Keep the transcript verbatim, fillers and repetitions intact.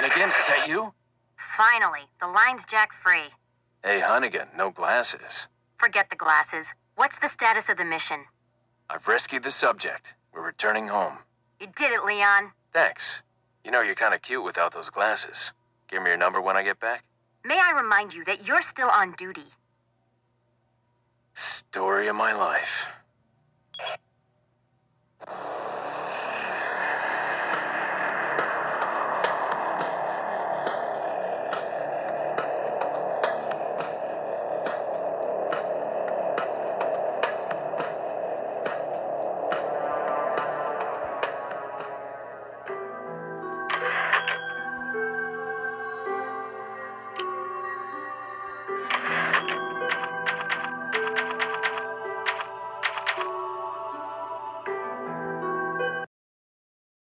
Hunnigan, is that you? Finally, the line's jack free. Hey, Hunnigan, no glasses. Forget the glasses. What's the status of the mission? I've rescued the subject. We're returning home. You did it, Leon. Thanks. You know, you're kind of cute without those glasses. Give me your number when I get back. May I remind you that you're still on duty? Story of my life.